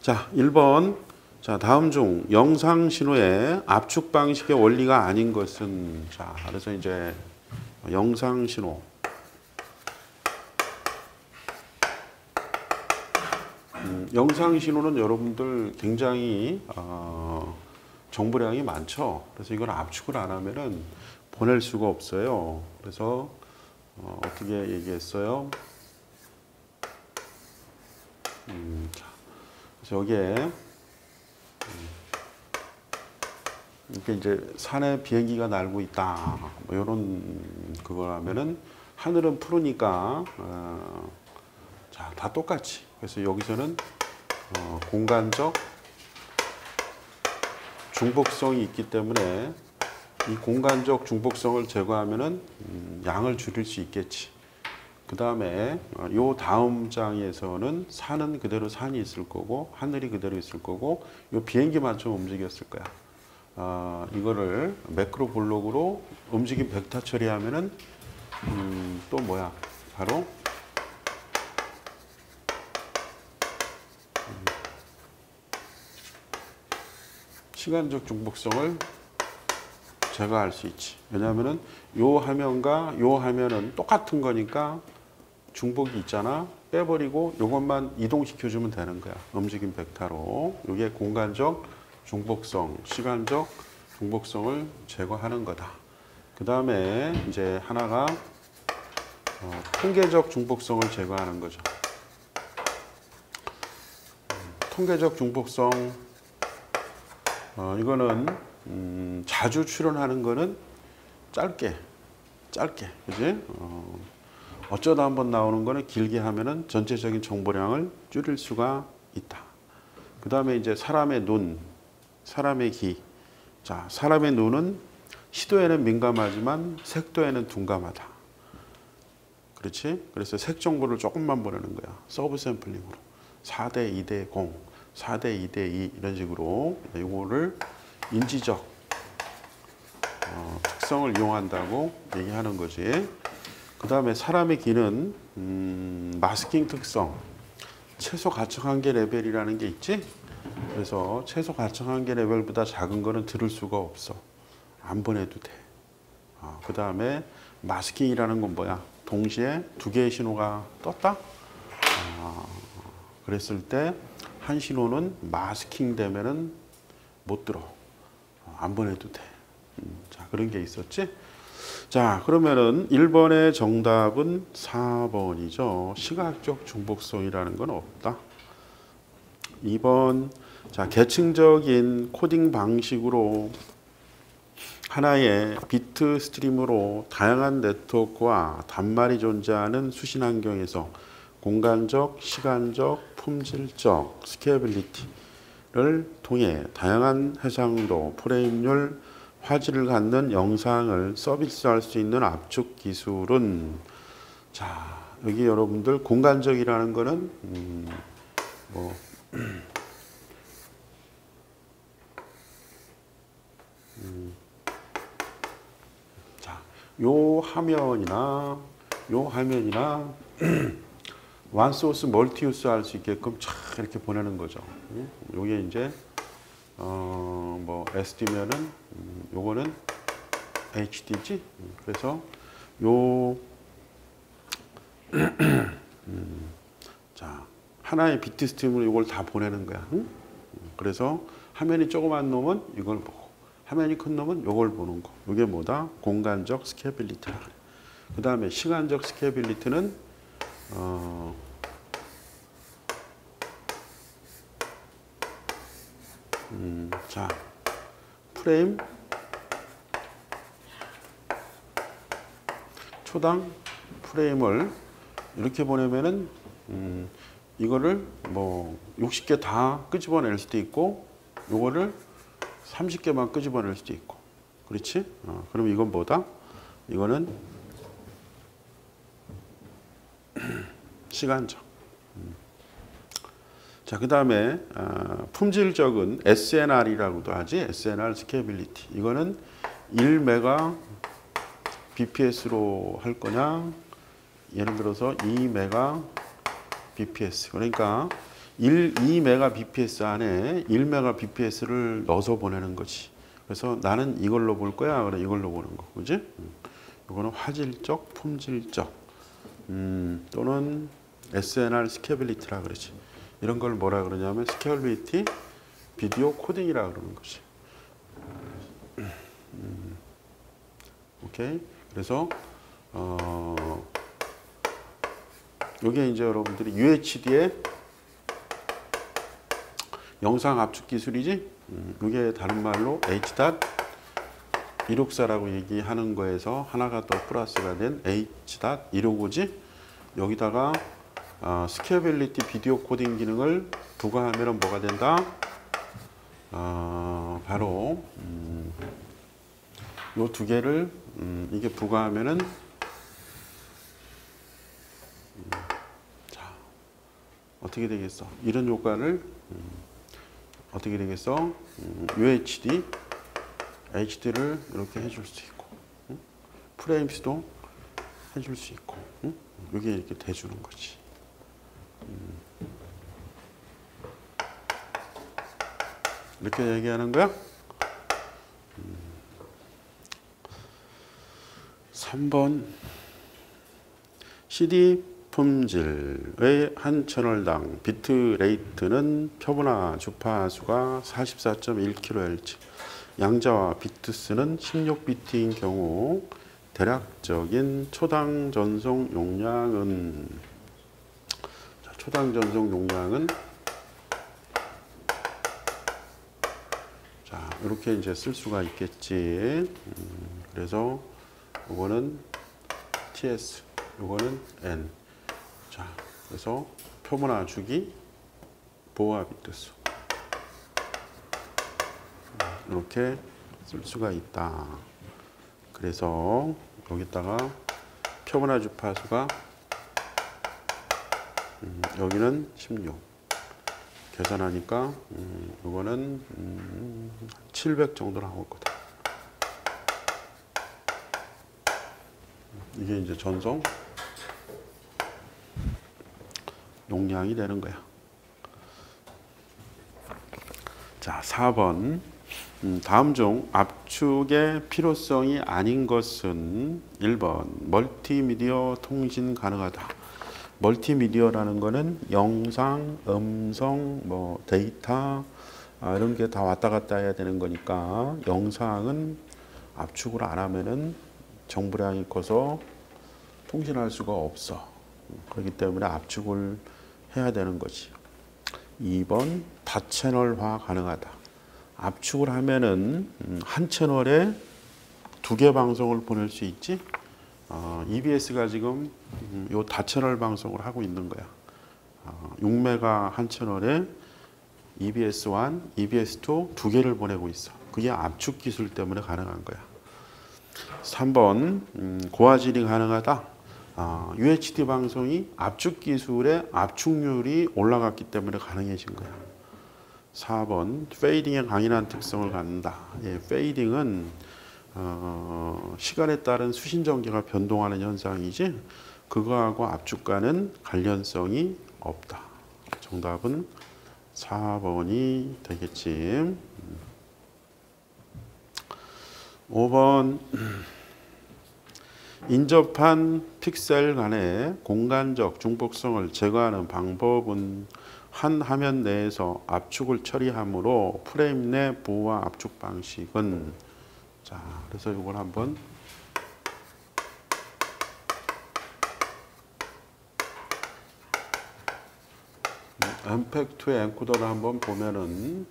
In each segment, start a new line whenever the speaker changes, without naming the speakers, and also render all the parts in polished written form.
자, 1번. 자, 다음 중 영상 신호의 압축 방식의 원리가 아닌 것은, 자, 그래서 이제 영상 신호. 영상 신호는 여러분들 굉장히 정보량이 많죠. 그래서 이걸 압축을 안 하면은 보낼 수가 없어요. 그래서 어떻게 얘기했어요? 자, 그래서 여기에 이렇게 이제 산에 비행기가 날고 있다. 뭐 이런 그걸 하면은 하늘은 푸르니까 자, 다 똑같이. 그래서 여기서는 공간적 중복성이 있기 때문에 이 공간적 중복성을 제거하면은 양을 줄일 수 있겠지. 그 다음에 요 다음 장에서는 산은 그대로 산이 있을 거고 하늘이 그대로 있을 거고 요 비행기만 좀 움직였을 거야. 이거를 매크로 블록으로 움직임 벡터 처리하면은 또 뭐야? 바로 시간적 중복성을 제거할 수 있지. 왜냐하면은 요 화면과 요 화면은 똑같은 거니까 중복이 있잖아. 빼버리고 요것만 이동시켜주면 되는 거야. 움직임 벡터로. 이게 공간적 중복성, 시간적 중복성을 제거하는 거다. 그 다음에 이제 하나가 통계적 중복성을 제거하는 거죠. 통계적 중복성, 이거는 자주 출현하는 거는 짧게, 그지? 어쩌다 한번 나오는 거는 길게 하면은 전체적인 정보량을 줄일 수가 있다. 그 다음에 이제 사람의 눈, 사람의 귀. 자, 사람의 눈은 시도에는 민감하지만 색도에는 둔감하다. 그렇지? 그래서 색 정보를 조금만 보내는 거야. 서브 샘플링으로. 4대 2대 0, 4대 2대 2 이런 식으로 이거를 인지적 특성을 이용한다고 얘기하는 거지. 그 다음에 사람의 귀는 마스킹 특성, 최소 가청 한계 레벨이라는 게 있지. 그래서 최소 가청 한계 레벨보다 작은 거는 들을 수가 없어. 안 보내도 돼. 그 다음에 마스킹이라는 건 뭐야? 동시에 두 개의 신호가 떴다? 그랬을 때 한 신호는 마스킹 되면은 못 들어. 안 보내도 돼. 자, 그런 게 있었지? 자, 그러면은 1번의 정답은 4번이죠. 시각적 중복성이라는 건 없다. 2번, 자, 계층적인 코딩 방식으로 하나의 비트 스트림으로 다양한 네트워크와 단말이 존재하는 수신 환경에서 공간적, 시간적, 품질적, 스케일빌리티를 통해 다양한 해상도, 프레임률, 화질을 갖는 영상을 서비스할 수 있는 압축 기술은, 자, 여기 여러분들 공간적이라는 거는 자, 요 화면이나 원소스 멀티유스 할 수 있게끔 쫙 이렇게 보내는 거죠. 요게 이제 뭐 SD면은 요거는 HD지. 그래서 요 자, 하나의 비트 스트림으로 이걸 다 보내는 거야. 그래서 화면이 조그만 놈은 이걸 보고 화면이 큰 놈은 이걸 보는 거. 이게 뭐다? 공간적 스케일빌리티라 그래. 그 다음에 시간적 스케일빌리티는 자, 프레임 초당 프레임을 이렇게 보내면은 이거를 뭐 60개 다 끄집어낼 수도 있고 요거를 30개만 끄집어낼 수도 있고. 그렇지? 그럼 이건 뭐다? 이거는 시간적. 자, 그 다음에 품질적은 SNR이라고도 하지. SNR 스케일빌리티. 이거는 1메가 bps로 할 거냐, 예를 들어서 2메가 bps. 그러니까 2Mbps 안에 1Mbps를 넣어서 보내는 거지. 그래서 나는 이걸로 볼 거야. 그래 이걸로 보는 거, 그지? 이거는 화질적, 품질적, 또는 SNR 스케일빌리티라 그러지. 이런 걸 뭐라 그러냐면 스케일빌리티 비디오 코딩이라 그러는 거지. 오케이. 그래서 이게 이제 여러분들이 UHD의 영상 압축 기술이지. 이게 다른 말로 H.264라고 얘기하는 거에서 하나가 더 플러스가 된 H.265지. 여기다가 스케일빌리티 비디오 코딩 기능을 부과하면 뭐가 된다? 바로 요 두 개를 이게 부과하면은 자 어떻게 되겠어? 이런 효과를 어떻게 되겠어? UHD, HD를 이렇게 해줄 수 있고, 프레임스도 해줄 수 있고, 이게 이렇게 돼주는 거지. 이렇게 얘기하는 거야? 3번 CD 품질의 한 채널당 비트 레이트는 표본화 주파수가 44.1kHz, 양자와 비트 수는 16비트인 경우 대략적인 초당 전송 용량은, 자, 초당 전송 용량은 자 이렇게 이제 쓸 수가 있겠지. 그래서 이거는 TS, 이거는 N. 자, 그래서 표본화 주기, 보호와 비트수 이렇게 쓸 수가 있다. 그래서 여기다가 표본화 주파수가 여기는 16. 계산하니까 이거는 700 정도 나올 거다. 이게 이제 전송 용량이 되는 거야. 자, 4번. 다음 중 압축의 필요성이 아닌 것은 1번 멀티미디어 통신 가능하다. 멀티미디어라는 거는 영상, 음성, 뭐 데이터 이런 게 다 왔다 갔다 해야 되는 거니까 영상은 압축을 안 하면은 정보량이 커서 통신할 수가 없어. 그렇기 때문에 압축을 해야 되는 거지. 2번 다채널화 가능하다. 압축을 하면은 한 채널에 2개 방송을 보낼 수 있지. EBS가 지금 요 다채널 방송을 하고 있는 거야. 6메가 한 채널에 EBS1, EBS2 두 개를 보내고 있어. 그게 압축 기술 때문에 가능한 거야. 3번 고화질이 가능하다. UHD 방송이 압축 기술의 압축률이 올라갔기 때문에 가능해진 거야. 4번 페이딩의 강인한 특성을 갖는다. 예, 페이딩은 시간에 따른 수신 전개가 변동하는 현상이지 그거하고 압축과는 관련성이 없다. 정답은 4번이 되겠지. 5번 인접한 픽셀 간의 공간적 중복성을 제거하는 방법은 한 화면 내에서 압축을 처리하므로 프레임 내 보호와 압축 방식은, 자, 그래서 이걸 한번 엠팩2의 엔코더를 한번 보면은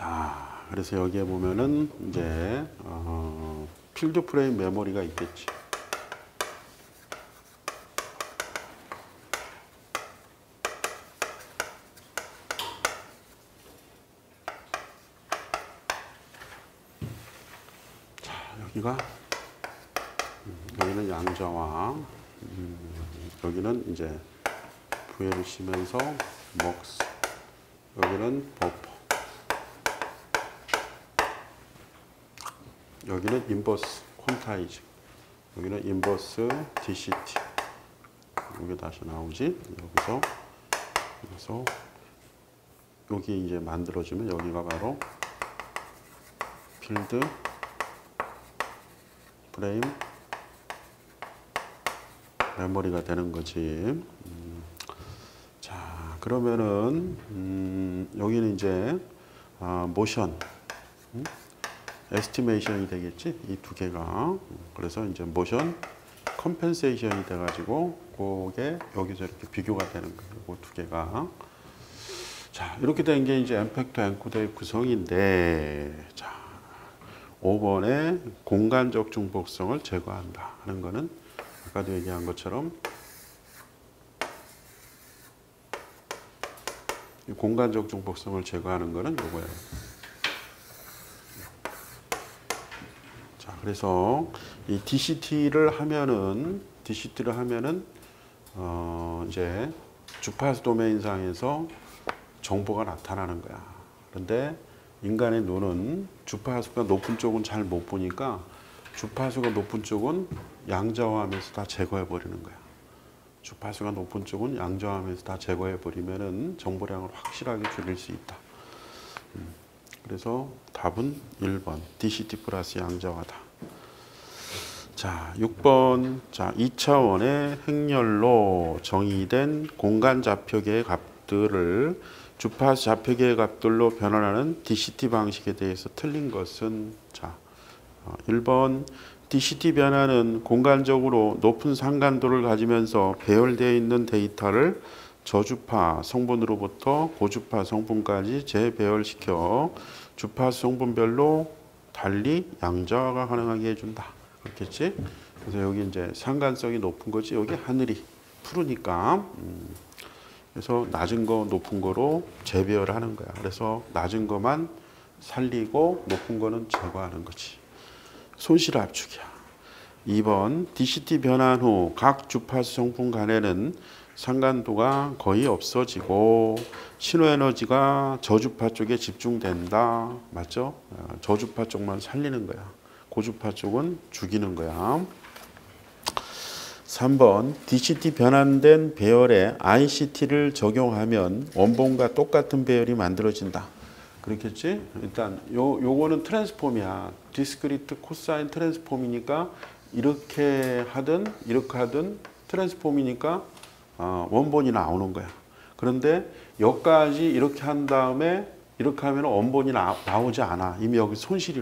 자, 그래서 여기에 보면은 이제 필드 프레임 메모리가 있겠지. 자, 여기는 양자와 여기는 이제 VLC면서 MUX, 여기는 버퍼, 여기는 인버스 퀀타이즈, 여기는 인버스 DCT. 여기 다시 나오지. 여기서 여기 이제 만들어지면 여기가 바로 필드 프레임 메모리가 되는 거지. 자, 그러면은 여기는 이제 모션 에스티메이션이 되겠지. 이 두 개가. 그래서 이제 모션 컴펜세이션이 돼가지고 그게 여기서 이렇게 비교가 되는 거예요. 그 두 개가. 자, 이렇게 된 게 이제 엠팩터 엔코더의 구성인데, 자, 5번에 공간적 중복성을 제거한다 하는 거는 아까도 얘기한 것처럼 이 공간적 중복성을 제거하는 거는 이거예요. 자, 그래서 이 DCT를 하면은 이제 주파수 도메인상에서 정보가 나타나는 거야. 그런데 인간의 눈은 주파수가 높은 쪽은 잘 못 보니까 주파수가 높은 쪽은 양자화하면서 다 제거해 버리는 거야. 주파수가 높은 쪽은 양자화하면서 다 제거해 버리면은 정보량을 확실하게 줄일 수 있다. 그래서 답은 1번 DCT 플러스 양자화다. 자, 6번. 자, 2차원의 행렬로 정의된 공간 좌표계의 값들을 주파수 좌표계의 값들로 변환하는 DCT 방식에 대해서 틀린 것은, 자, 1번 DCT 변환은 공간적으로 높은 상간도를 가지면서 배열되어 있는 데이터를 저주파 성분으로부터 고주파 성분까지 재배열시켜 주파수 성분별로 달리 양자화가 가능하게 해준다. 그렇겠지? 그래서 여기 이제 상관성이 높은 거지. 여기 하늘이 푸르니까. 그래서 낮은 거 높은 거로 재배열하는 거야. 그래서 낮은 거만 살리고 높은 거는 제거하는 거지. 손실 압축이야. 2번 DCT 변환 후 각 주파수 성분 간에는 상간도가 거의 없어지고 신호에너지가 저주파 쪽에 집중된다. 맞죠? 저주파 쪽만 살리는 거야. 고주파 쪽은 죽이는 거야. 3번 DCT 변환된 배열에 ICT를 적용하면 원본과 똑같은 배열이 만들어진다. 그렇겠지? 일단 요거는 트랜스폼이야. 디스크리트 코사인 트랜스폼이니까 이렇게 하든 트랜스폼이니까 원본이 나오는 거야. 그런데 여기까지 이렇게 한 다음에 이렇게 하면 원본이 나오지 않아. 이미 여기 손실이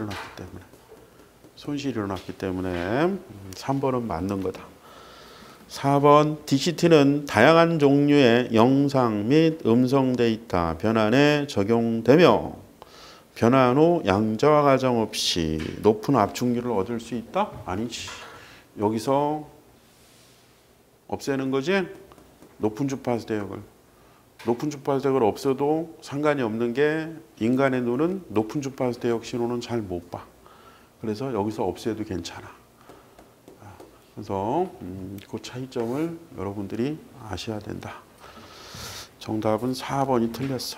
일어났기 때문에 3번은 맞는 거다. 4번 DCT는 다양한 종류의 영상 및 음성 데이터 변환에 적용되며 변환 후 양자화 과정 없이 높은 압축률을 얻을 수 있다? 아니지. 여기서 없애는 거지? 높은 주파수 대역을. 높은 주파수 대역을 없어도 상관이 없는 게 인간의 눈은 높은 주파수 대역 신호는 잘 못 봐. 그래서 여기서 없애도 괜찮아. 그래서 그 차이점을 여러분들이 아셔야 된다. 정답은 4번이 틀렸어.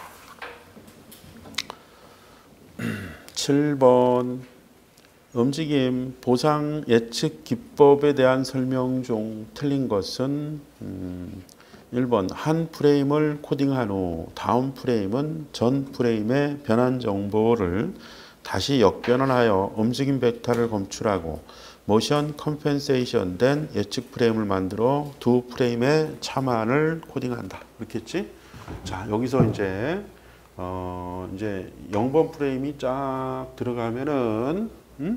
7번 움직임 보상 예측 기법에 대한 설명 중 틀린 것은 1번 한 프레임을 코딩한 후 다음 프레임은 전 프레임의 변환 정보를 다시 역변환하여 움직임 벡터를 검출하고 모션 컴펜세이션 된 예측 프레임을 만들어 두 프레임의 차만을 코딩한다. 그렇겠지? 자, 여기서 이제 0번 프레임이 쫙 들어가면은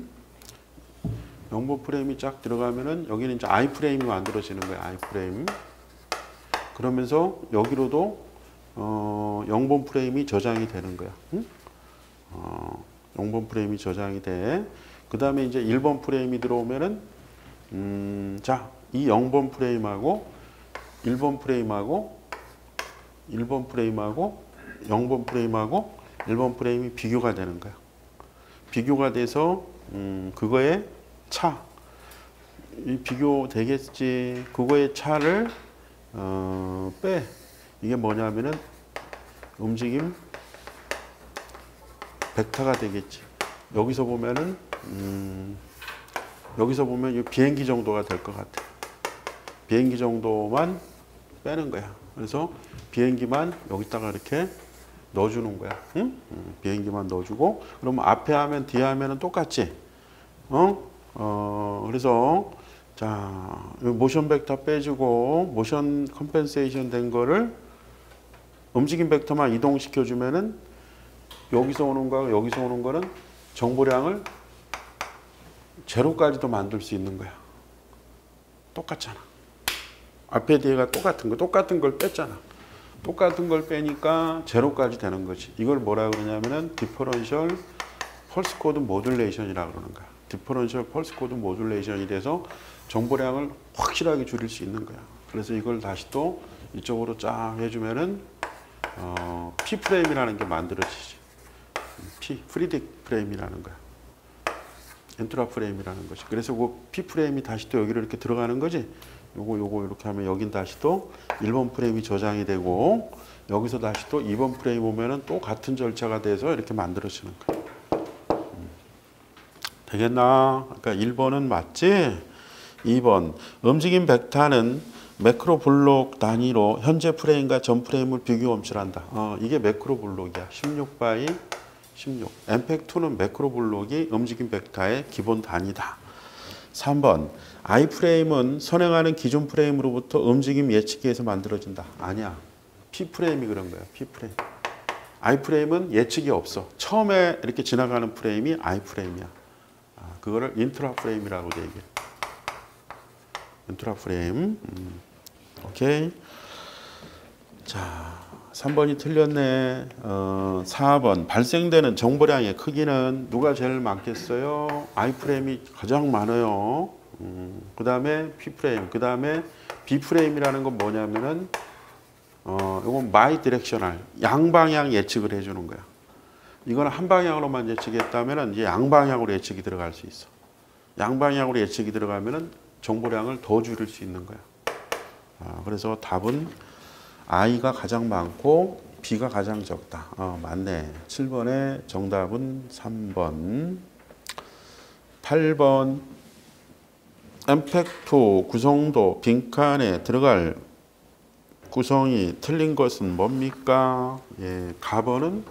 0번 프레임이 쫙 들어가면은 여기는 이제 I 프레임이 만들어지는 거야. I 프레임. 그러면서 여기로도 0번 프레임이 저장이 되는 거야. 0번 프레임이 저장이 돼. 그 다음에 이제 1번 프레임이 들어오면은 자, 이 0번 프레임하고 1번 프레임하고 1번 프레임하고 0번 프레임하고 1번 프레임이 비교가 되는 거야. 비교가 돼서 그거의 차, 이 비교 되겠지. 그거의 차를 빼. 이게 뭐냐면은 움직임 벡터가 되겠지. 여기서 보면은 여기서 보면 이 비행기 정도가 될 것 같아. 비행기 정도만 빼는 거야. 그래서 비행기만 여기다가 이렇게 넣어주는 거야. 응? 비행기만 넣어주고, 그러면 앞에 하면 뒤에 하면은 똑같지. 그래서 자, 모션 벡터 빼주고 모션 컴펜세이션 된 거를 움직임 벡터만 이동시켜 주면은 여기서 오는 거하고 여기서 오는 거는 정보량을 제로까지도 만들 수 있는 거야. 똑같잖아. 앞에 뒤에가 똑같은 걸 뺐잖아. 똑같은 걸 빼니까 제로까지 되는 거지. 이걸 뭐라 그러냐면은 디퍼런셜 펄스 코드 모듈레이션이라고 그러는 거야. 디퍼런셜 펄스 코드 모듈레이션이 돼서 정보량을 확실하게 줄일 수 있는 거야. 그래서 이걸 다시 또 이쪽으로 쫙 해주면은 P 프레임이라는 게 만들어지지. 프리딕 프레임이라는 거야. 엔트라 프레임이라는 거지. 그래서 그 P 프레임이 다시 또 여기로 이렇게 들어가는 거지. 요거 이렇게 하면 여긴 다시 또 1번 프레임이 저장이 되고, 여기서 다시 또 2번 프레임 오면은 또 같은 절차가 돼서 이렇게 만들어지는 거야. 되겠나? 그러니까 1번은 맞지? 2번 움직임 벡터는 매크로 블록 단위로 현재 프레임과 전 프레임을 비교 검출한다. 이게 매크로 블록이야. 16 x 16. 엠팩2는 매크로 블록이 움직임 벡터의 기본 단위다. 3번 I 프레임은 선행하는 기존 프레임으로부터 움직임 예측기에서 만들어진다. 아니야. P 프레임이 그런 거야. P 프레임. I 프레임은 예측이 없어. 처음에 이렇게 지나가는 프레임이 I 프레임이야. 그거를 인트라 프레임이라고 얘기해. 인트라 프레임. 오케이. 자, 3번이 틀렸네. 4번 발생되는 정보량의 크기는 누가 제일 많겠어요? I 프레임이 가장 많아요. 그 다음에 P 프레임, 그 다음에 B 프레임이라는 건 뭐냐면은 이건 바이 디렉셔널, 양방향 예측을 해주는 거야. 이거는 한 방향으로만 예측했다면은 이제 양방향으로 예측이 들어갈 수 있어. 양방향으로 예측이 들어가면은 정보량을 더 줄일 수 있는 거야. 그래서 답은 I가 가장 많고 B가 가장 적다. 맞네. 7번의 정답은 3번. 8번 엠팩트 구성도 빈칸에 들어갈 구성이 틀린 것은 뭡니까? 예, 가번은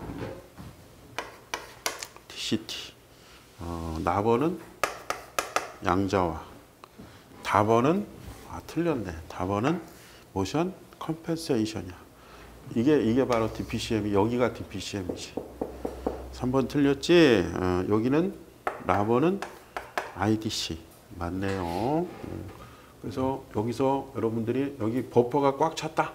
TCT, 나번은 양자화, 다번은 틀렸네. 다번은 모션 컴펜세이션이야. 이게 바로 DPCM이, 여기가 DPCM이지. 3번 틀렸지? 여기는 라번은 IDC. 맞네요. 그래서 여기서 여러분들이 여기 버퍼가 꽉 찼다.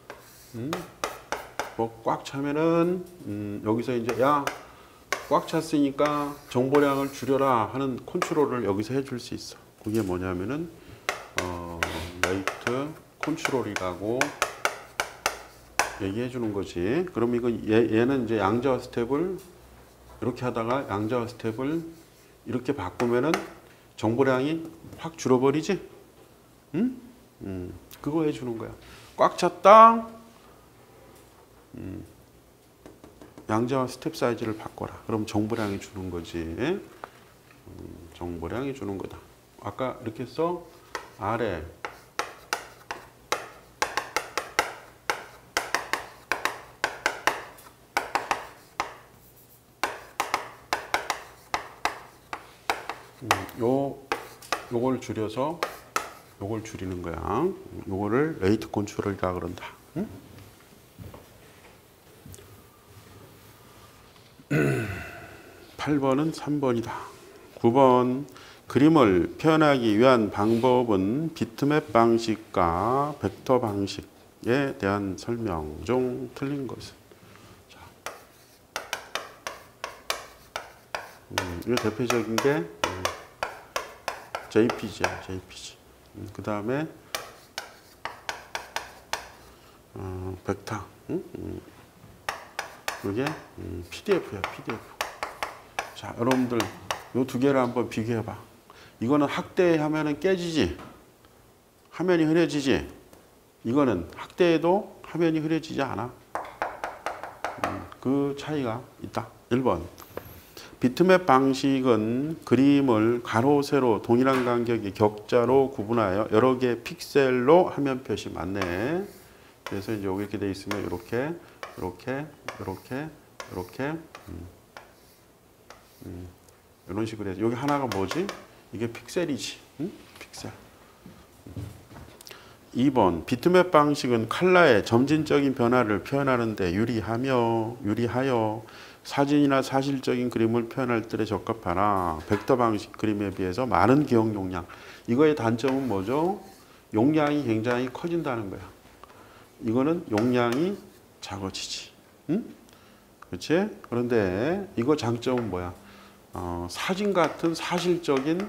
뭐 꽉 차면은 여기서 이제 야, 꽉 찼으니까 정보량을 줄여라 하는 컨트롤을 여기서 해줄 수 있어. 그게 뭐냐면은 레이트 컨트롤이라고 얘기해 주는 거지. 그럼 이거 얘는 이제 양자화 스텝을 이렇게 하다가 양자화 스텝을 이렇게 바꾸면은 정보량이 확 줄어버리지? 응? 그거 해 주는 거야. 꽉 찼다. 양자화 스텝 사이즈를 바꿔라. 그럼 정보량이 주는 거지. 정보량이 주는 거다. 아까 이렇게 써. 아래. 요걸 줄여서 요걸 줄이는 거야. 요거를 레이트 컨트롤이라 그런다. 응? 8번은 3번이다. 9번 그림을 표현하기 위한 방법은 비트맵 방식과 벡터 방식에 대한 설명 중 틀린 것은. 자. 이 대표적인 게 JPG야, JPG. 그 다음에 벡터. 이게 PDF야, PDF. 자, 여러분들 이 두 개를 한번 비교해봐. 이거는 확대하면은 깨지지, 화면이 흐려지지. 이거는 확대해도 화면이 흐려지지 않아. 그 차이가 있다. 1번. 비트맵 방식은 그림을 가로, 세로 동일한 간격의 격자로 구분하여 여러 개의 픽셀로 화면 표시 맞네. 그래서 이제 여기 이렇게 돼 있으면 이렇게, 이렇게, 이렇게, 이렇게, 이런 식으로 해서 여기 하나가 뭐지? 이게 픽셀이지. 픽셀. 2번. 비트맵 방식은 컬러의 점진적인 변화를 표현하는 데 유리하여 사진이나 사실적인 그림을 표현할 때 적합하나 벡터 방식 그림에 비해서 많은 기억 용량. 이거의 단점은 뭐죠? 용량이 굉장히 커진다는 거야. 이거는 용량이 작아지지. 그렇지? 그런데 이거 장점은 뭐야? 사진 같은 사실적인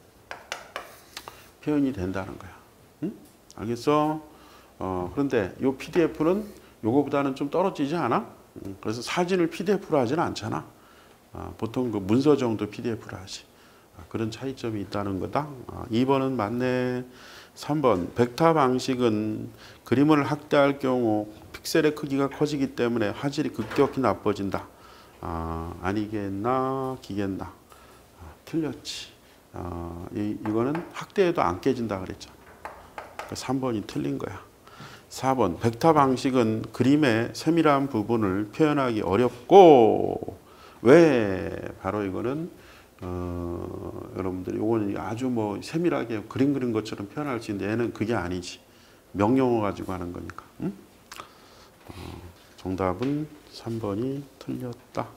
표현이 된다는 거야. 알겠어? 그런데 이 PDF는 요거보다는 좀 떨어지지 않아? 그래서 사진을 PDF로 하지는 않잖아. 보통 그 문서 정도 PDF로 하지. 그런 차이점이 있다는 거다. 2번은 맞네. 3번. 벡터 방식은 그림을 확대할 경우 픽셀의 크기가 커지기 때문에 화질이 급격히 나빠진다. 아니겠나? 기겠나? 틀렸지. 이거는 확대해도 안 깨진다 그랬잖아. 3번이 틀린 거야. 4번. 벡터 방식은 그림의 세밀한 부분을 표현하기 어렵고 왜? 바로 이거는 여러분들이 이거는 아주 뭐 세밀하게 그림 그린 것처럼 표현할 수 있는데 얘는 그게 아니지. 명령어 가지고 하는 거니까. 정답은 3번이 틀렸다.